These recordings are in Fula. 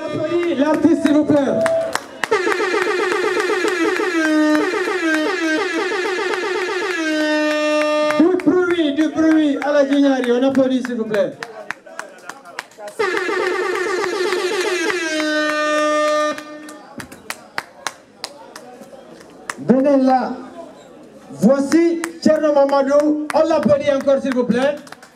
applaudit l'artiste, s'il vous plaît. Du bruit à la Guignari, on applaudit, s'il vous plaît. Venez là. Voici Thierno Mamadou. On l'applaudit encore, s'il vous plaît.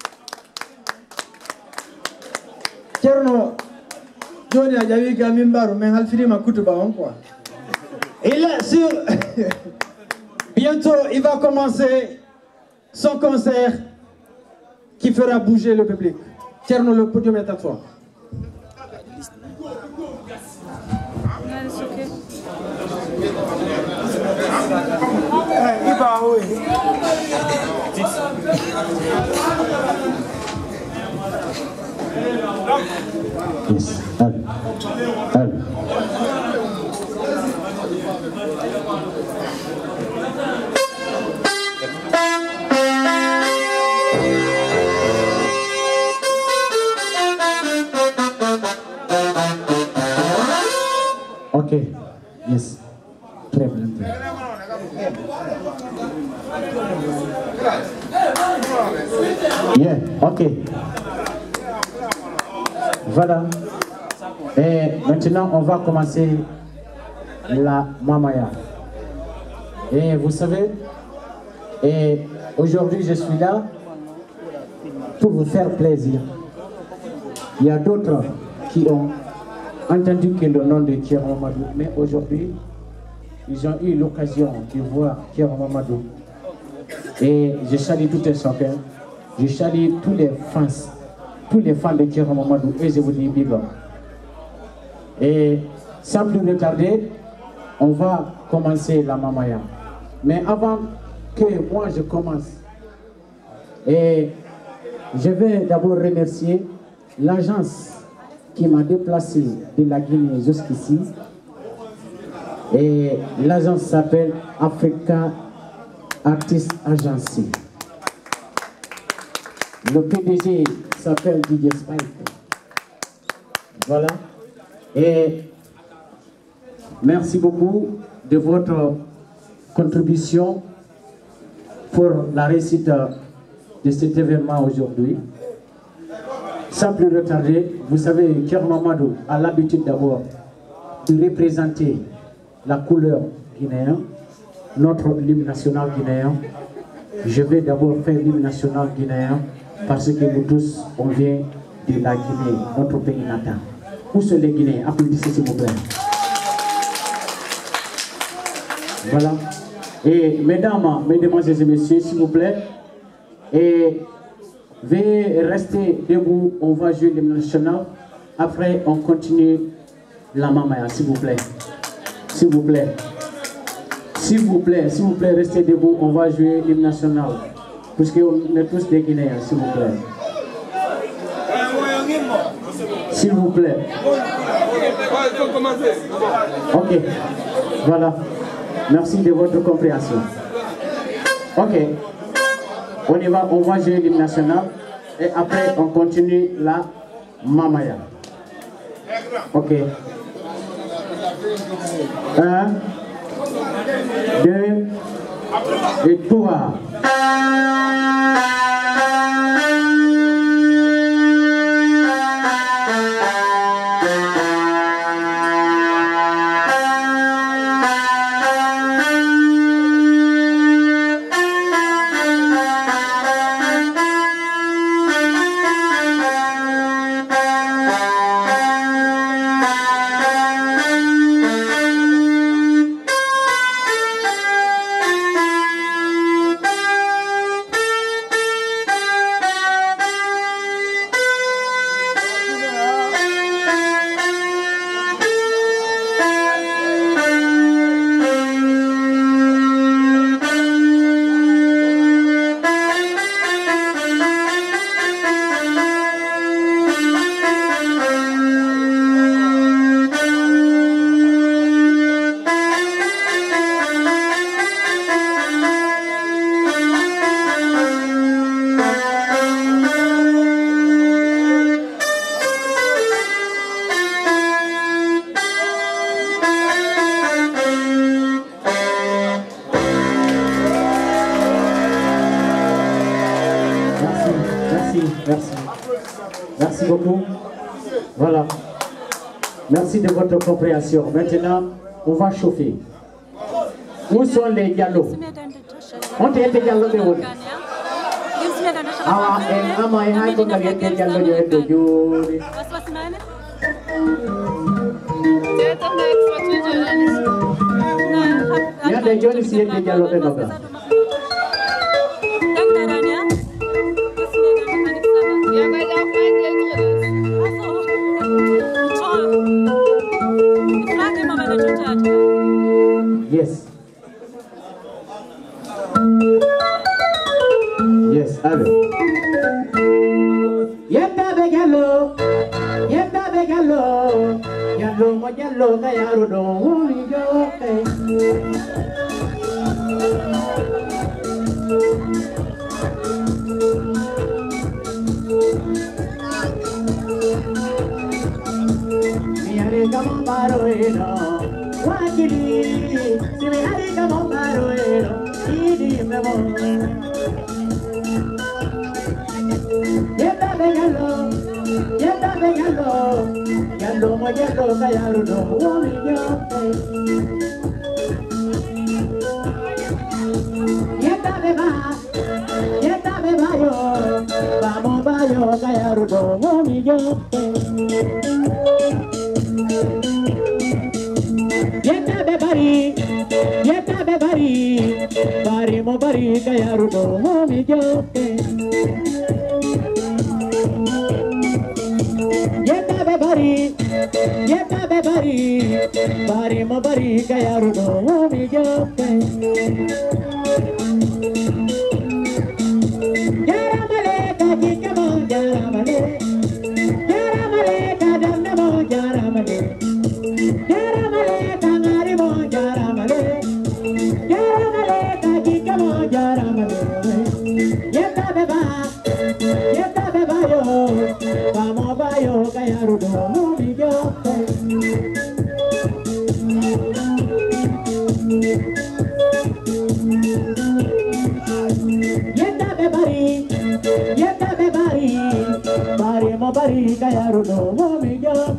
Thierno, Johnny a dit qu'il mais Alfiri m'a coûté quoi. Il est sur. Bientôt, il va commencer son concert qui fera bouger le public. Thierno, le podium est à toi. Yes. Ok, yes, très bien. Yeah, ok. Voilà. Et maintenant, on va commencer la Mamaya. Et vous savez, et aujourd'hui, je suis là pour vous faire plaisir. Il y a d'autres qui ont entendu que le nom de Thierno Mamadou, mais aujourd'hui, ils ont eu l'occasion de voir Thierno Mamadou. Et je salue tout un chacun, je salue tous les fans de Thierno Mamadou, et je vous dis big up. Et sans plus retarder, on va commencer la Mamaya. Mais avant que moi je commence, et je vais d'abord remercier l'agence qui m'a déplacé de la Guinée jusqu'ici. Et l'agence s'appelle Africa Artist Agency. Le PDG s'appelle DJ Spike. Voilà. Et merci beaucoup de votre contribution pour la réussite de cet événement aujourd'hui. Sans plus retarder, vous savez, Thierno Mamadou a l'habitude d'abord de représenter la couleur guinéenne, notre hymne national guinéen. Je vais d'abord faire l'hymne national guinéen parce que nous tous, on vient de la Guinée, notre pays natal. Où sont les Guinéens? Applaudissez s'il vous plaît. Voilà. Et mesdames, mesdemoiselles et messieurs, s'il vous plaît, et veuillez rester debout, on va jouer l'hymne national. Après, on continue la Mamaya, s'il vous plaît. S'il vous plaît. S'il vous plaît, restez debout, on va jouer l'hymne national. Puisqu'on est tous des Guinéens, s'il vous plaît. S'il vous plaît. Ok, voilà. Merci de votre compréhension. Ok, on y va, on va jouer l'hymne national et après on continue la Mamaya. Ok. 1, 2 et 3. Merci beaucoup. Voilà. Merci de votre compréhension. Maintenant, on va chauffer. Où sont les dialogues? On te dit dialogue de où? Ah, et ama et un qu'on a dit dialogue de Dieu. Il y a des gens ici qui dialoguent de nous. Yes. Yes, allez. Yetta begalo, yallo mo yallo kayaro do yo. Mi are como paroero, wakili, si mi are como paroero, idi me voy. Yetta begalo, yallo mo yallo kayaro do yo. Yetta beba yo, vamos bayo kayaro do yo. Yetta bebari, bari mo bari kayaro do yo. Yetta bebari, bari mo bari kayaro do yo. Yaramale kakikamo yaramale, yaramale kadamnamo yaramale, yaramale kangarimo yaramale, yaramale kakikamo yaramale. Yetta beba yo, vamos bayo kayaro do yo. Yetta bebari, bari mo bari kayaro do yo.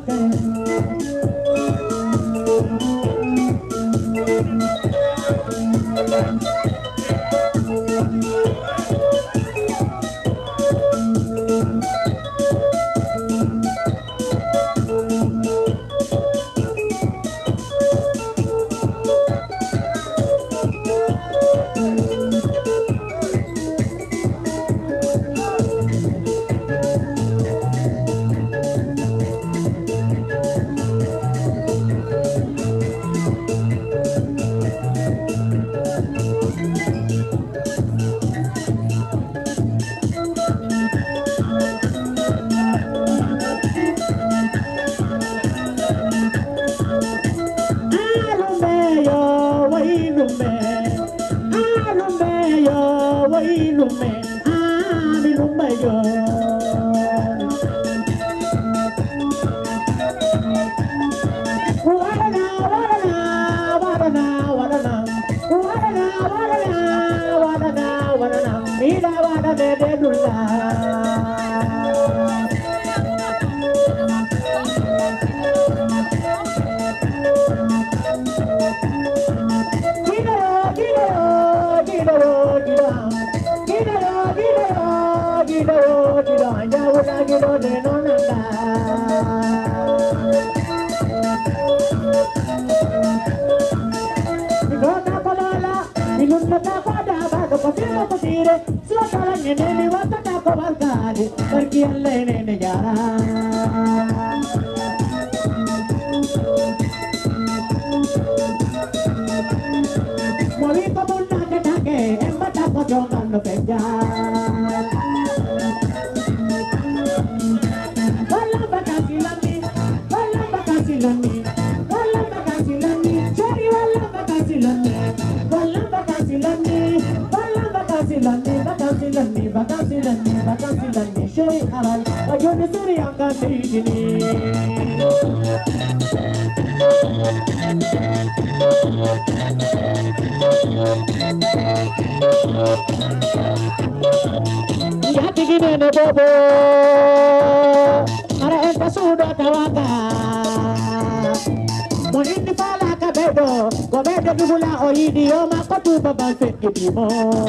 Monini fala cabedo, comedo dubula o idioma kotu baban fekidimo.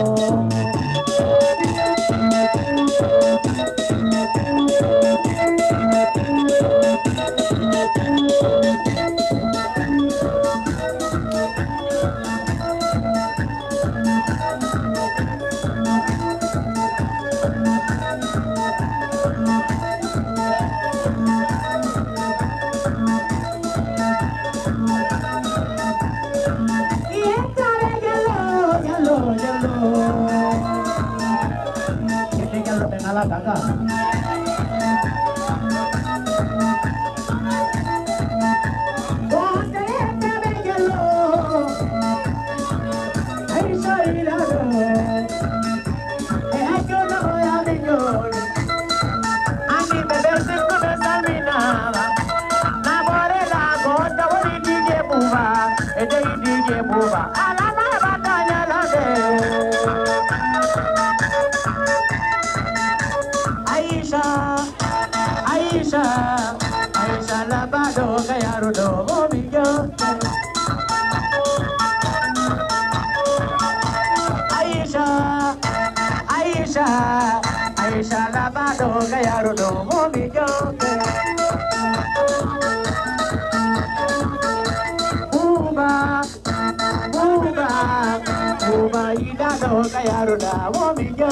Aisha labado gayaru do mobiyo. Aisha labado gayaru do mobiyo. Uba ida do gayaru da mobiyo.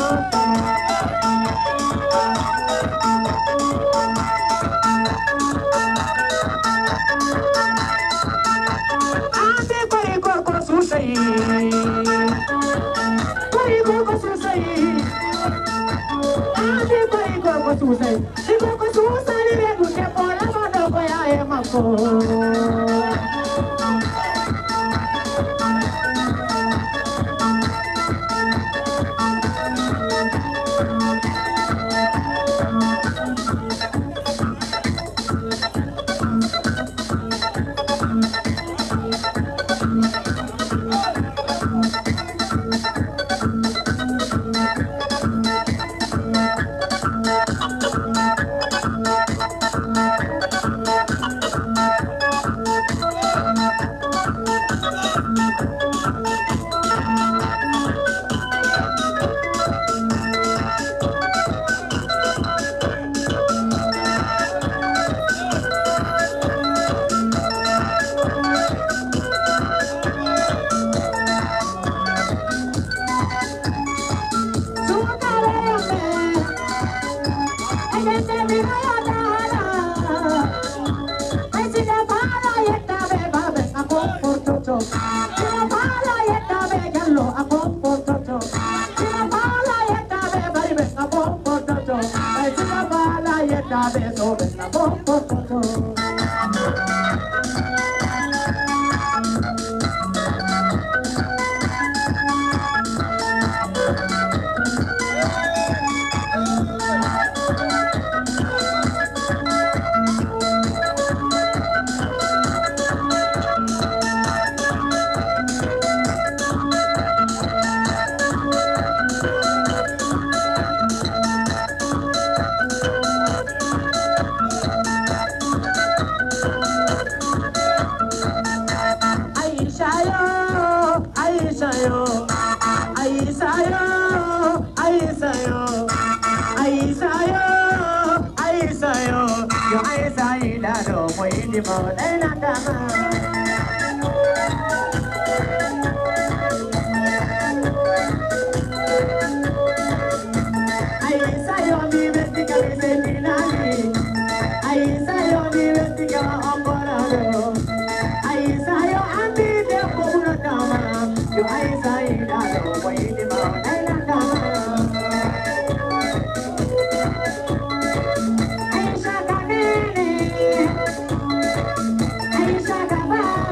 Aisha Gaba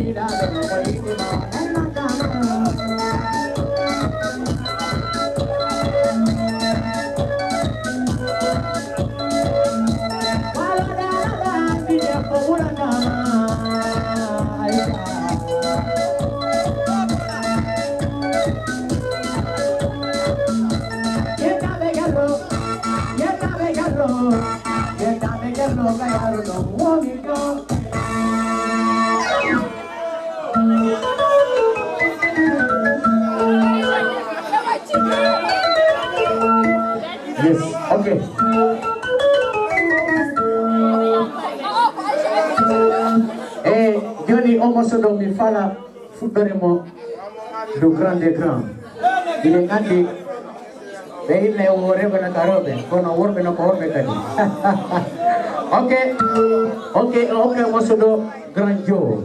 Yes, okay. Johnny Omosodo mi fala fuberemo du grand des grands. Il est andi il ne worbe na karobe kono worbe no ko worbe kadi. Okay, Omosodo Grand Joe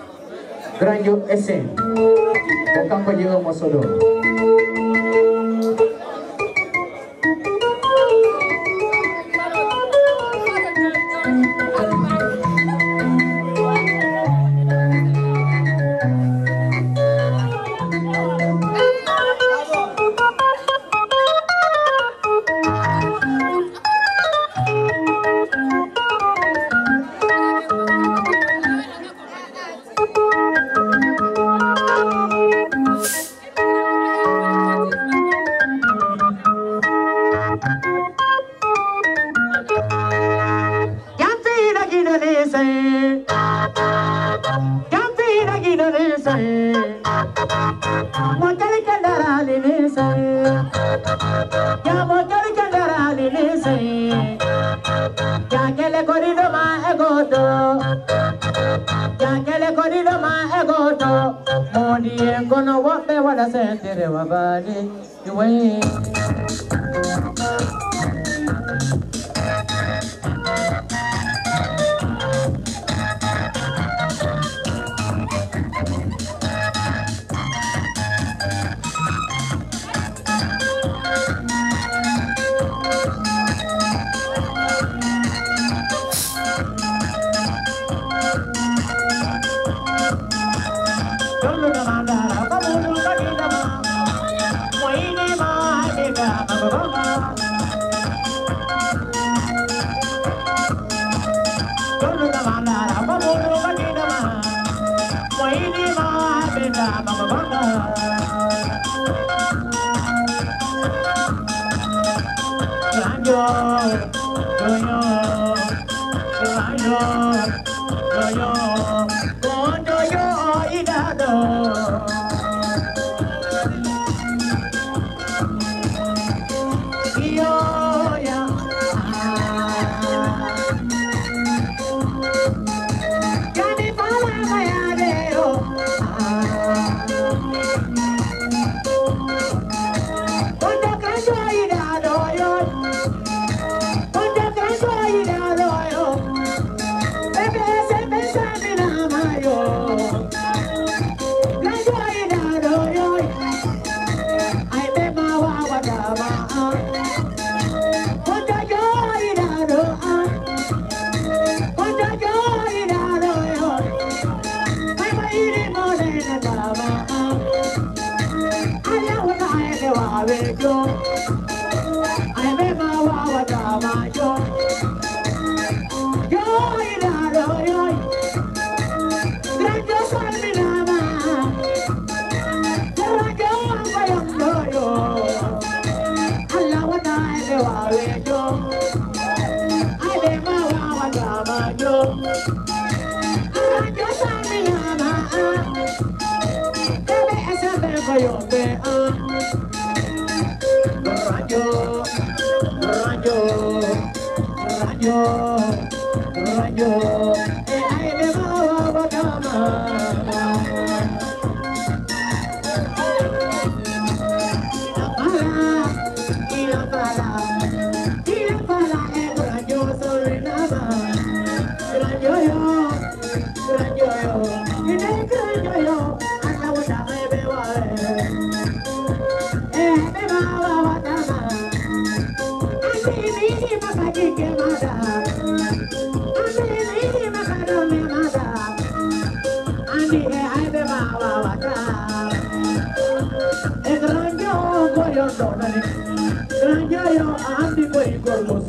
SN. Ko kanko je Omosodo.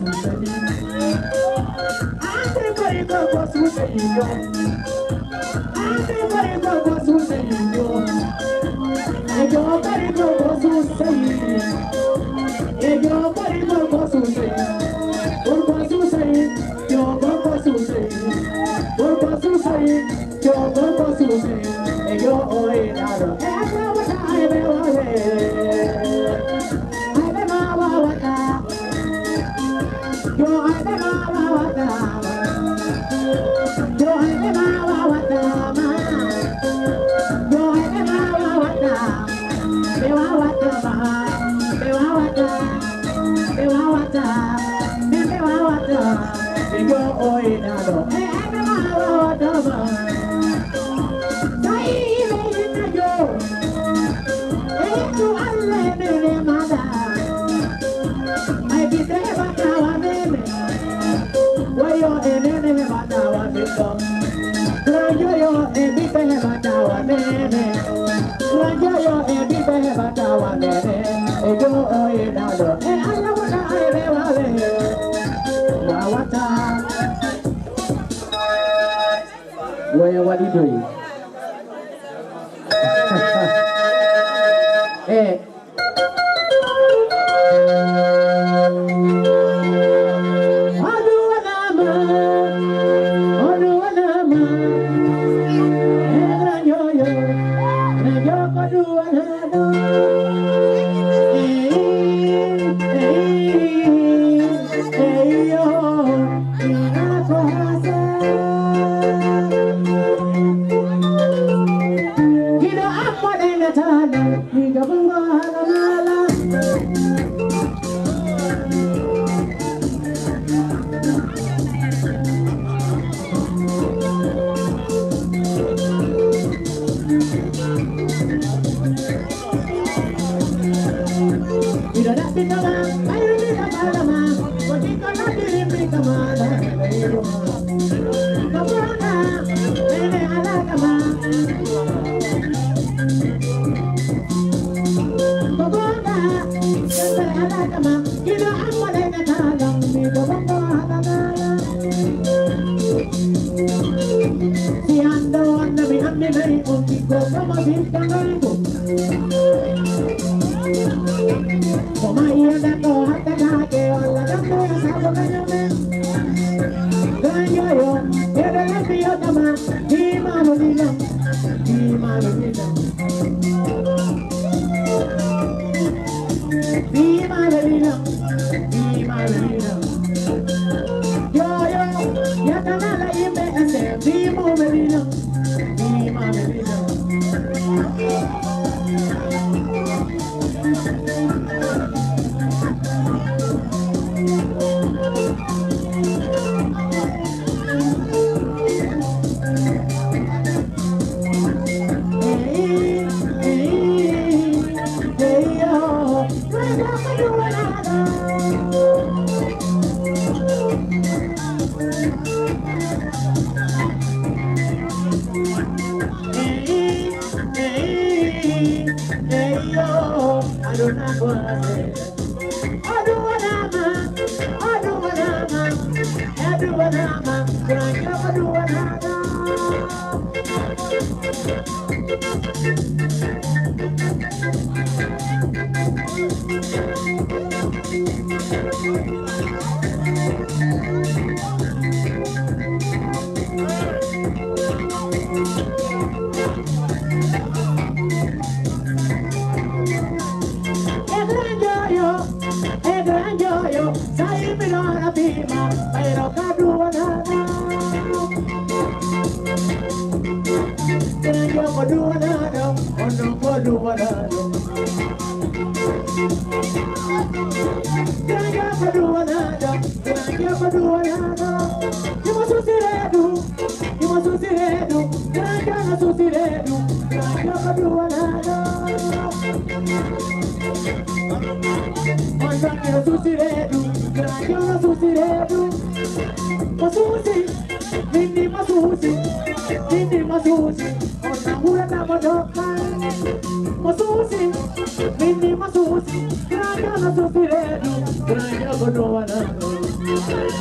What are you doing? Hey.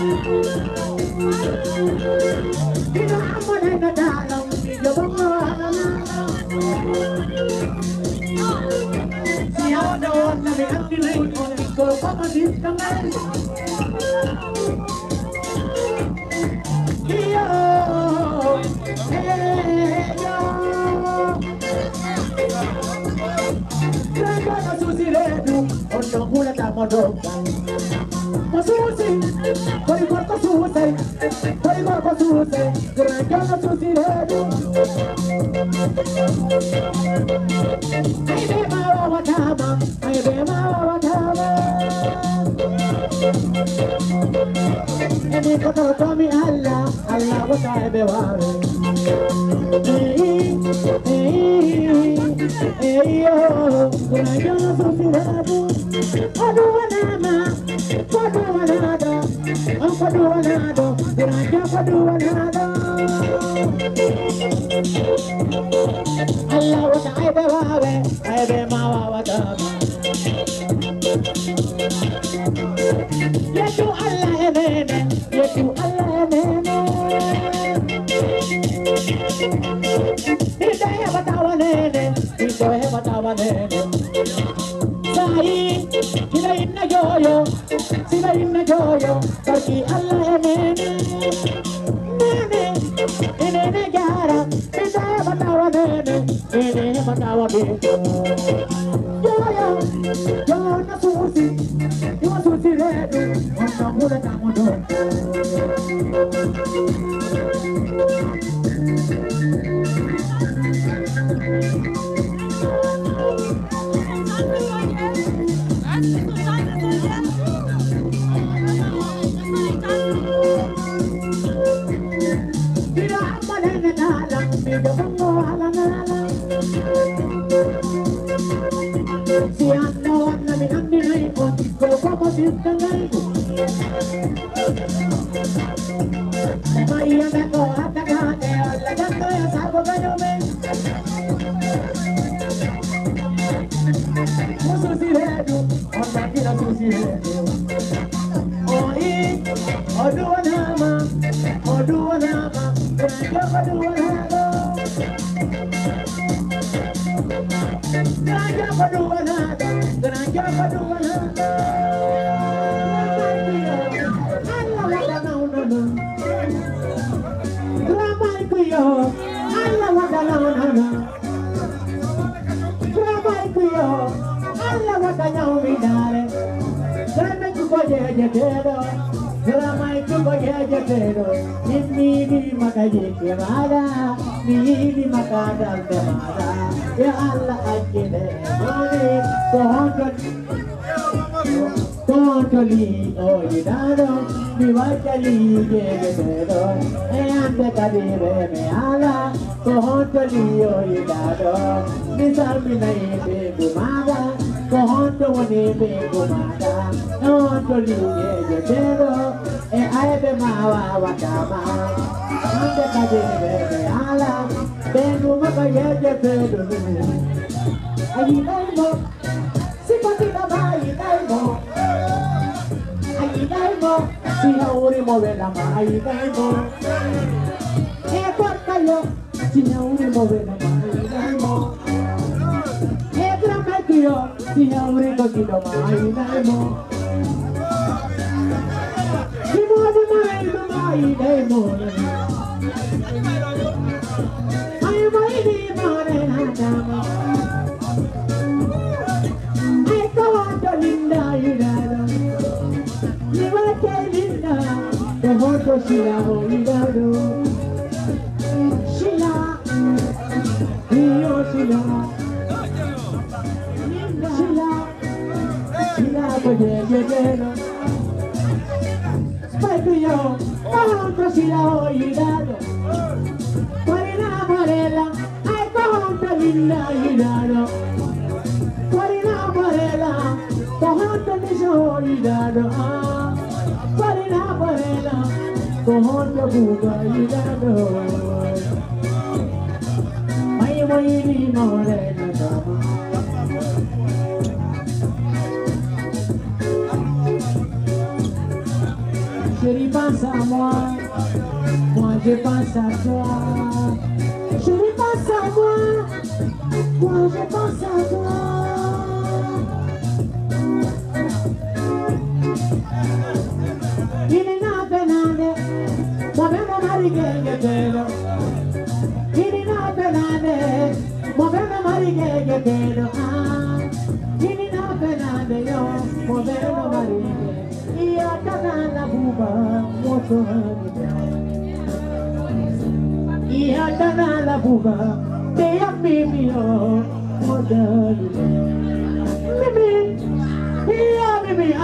Sherifa pense à moi, moi je pense à toi. Chérie pense à moi je pense à toi. Il est là benade, moi-même on m'a rigolé bello. Il est là benade, moi-même on m'a rigolé bello. Il est là benade yo, moi-même on m'a rigolé. Il y a tanana buba, moi il y a tanana buba, te ya mimi yo, moi mimi, iya mimi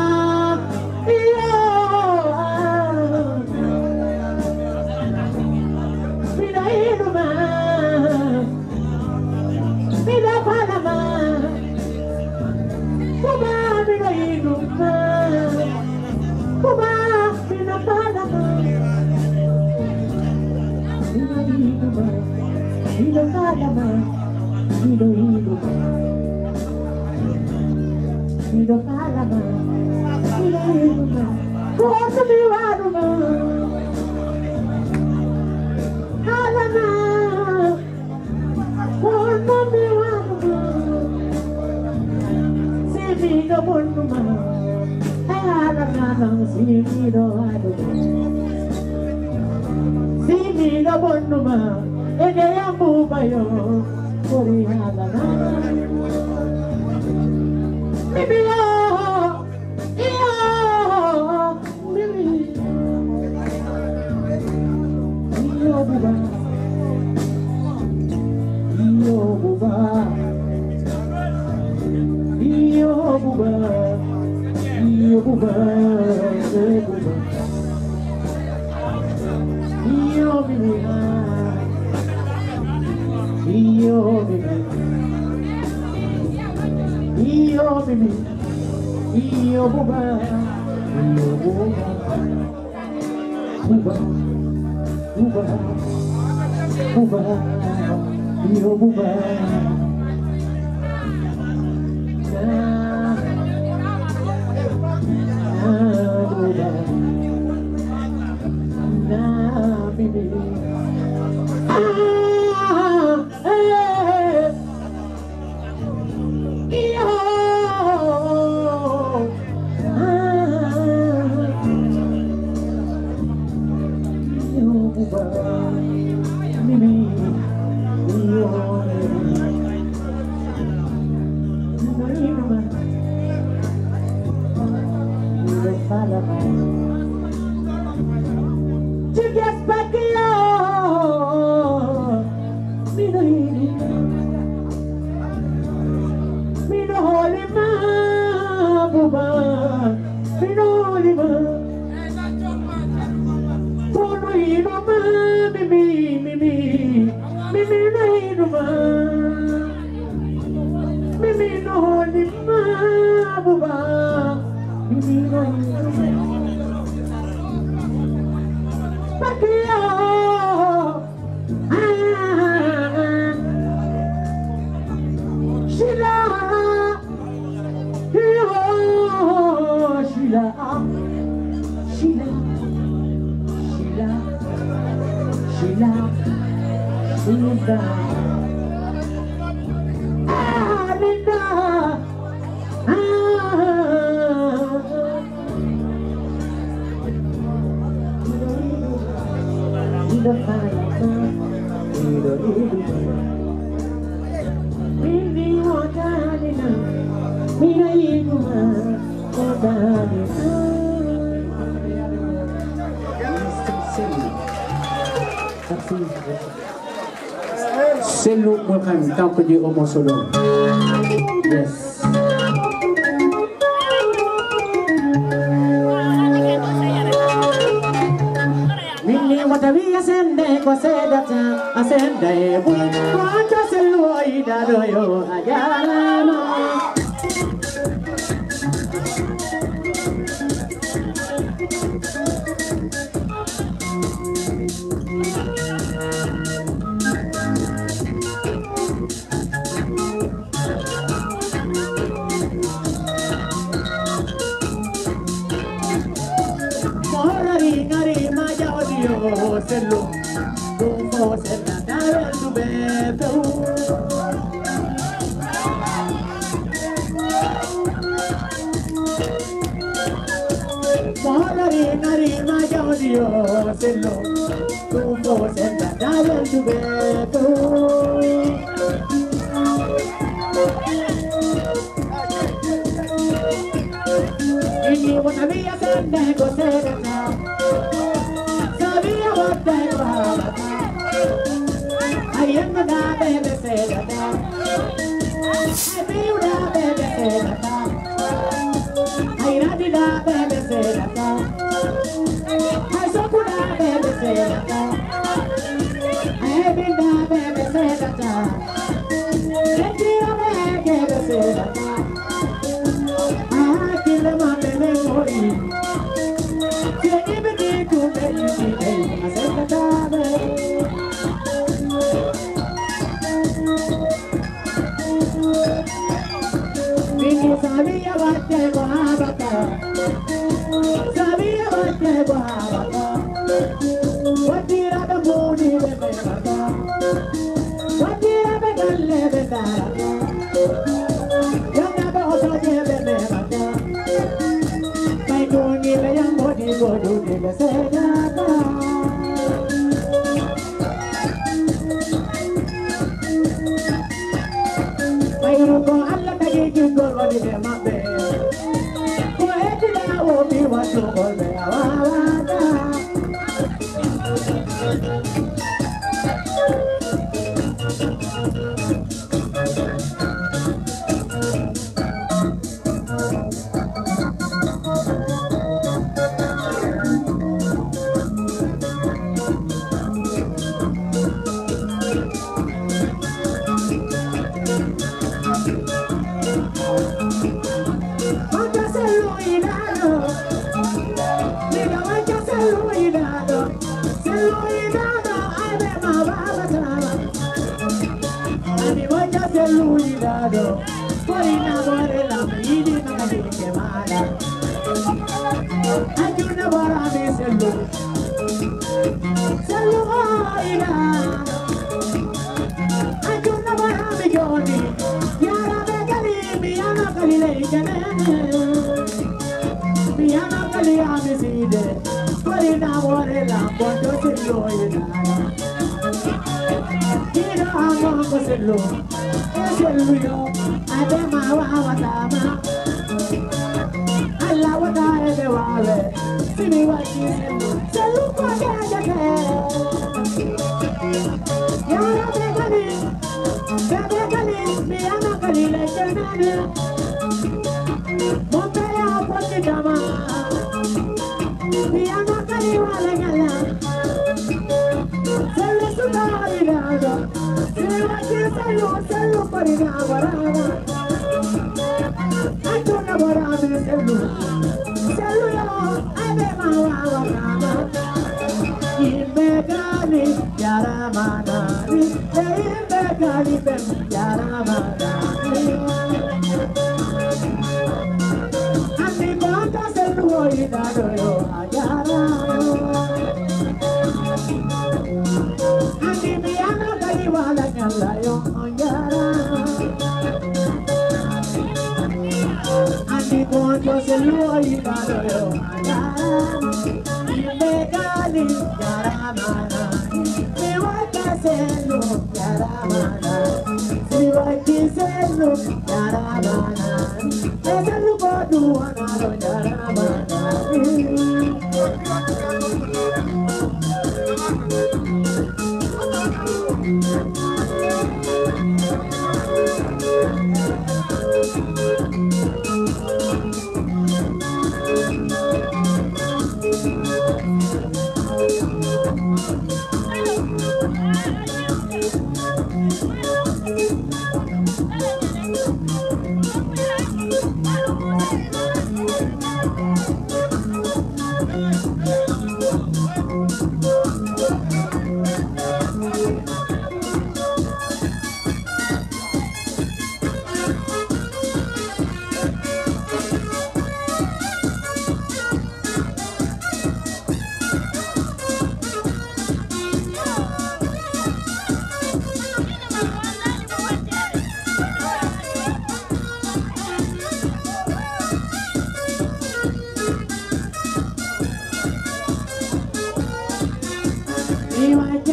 C'est nous, moi-même, tant que Dieu au solo. Yes. Mini watawi asende kwa sedata asende kwa taselo idadoyo ajana.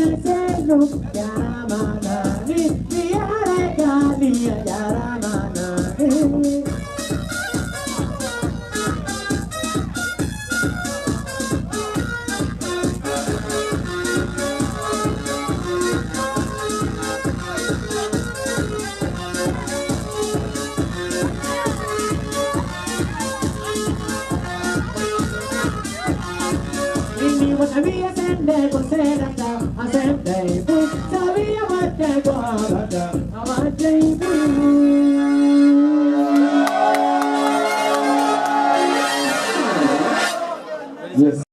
Yes.